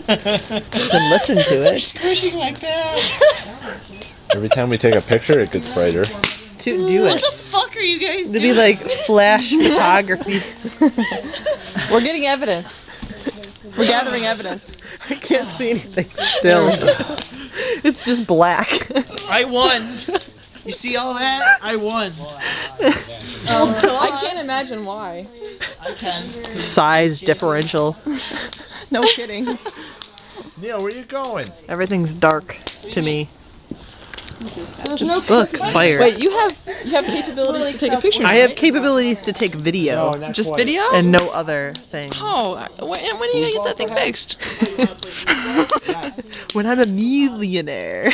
Then listen to it. Squishing like that. Every time we take a picture, it gets brighter. To do What it. the fuck are you guys To doing? be like flash photography. We're getting evidence. We're gathering evidence. I can't see anything still. It's just black. I won. You see all that? I won. I can't imagine why. I can. Size differential. No kidding. Neil, where you going? Everything's dark to me. Just look, fire. Wait, you have capabilities to take a picture. I have capabilities to take video Just video? and no other thing. Oh, when are you gonna get that thing fixed? When I'm a millionaire.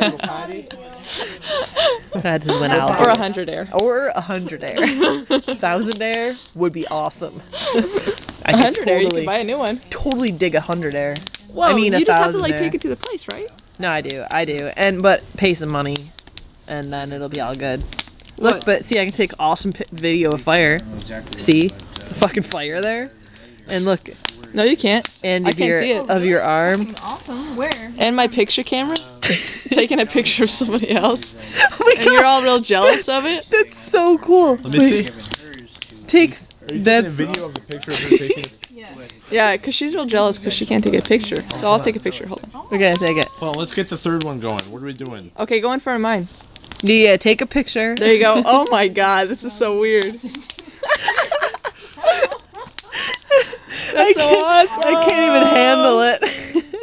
That just went out. Or 100 air. Or 100 air. 1,000 air would be awesome. I could 100 air, you can buy a new one. totally dig 100 air. Well, I mean, you just have to 1,000 like air. take it to the place, right? No, I do, but pay some money, and then it'll be all good. Look, What? but see, I can take awesome video of fire. See, the fucking fire there, and look, No, you can't. and I of can't your see it. of your arm. Awesome. Where? And my picture camera, taking a picture of somebody else, Oh my and you're all real jealous of it. That's so cool. Let me see. Take Are you that's taking a video of the picture of her taking? Yeah, because she's real jealous because she can't take a picture. So I'll take a picture. Hold on. okay. Take it. Well, let's get the third one going. What are we doing? Okay, go in front of mine. Yeah, take a picture. There you go. Oh my god, this is so weird. That's I so awesome. can't even handle it.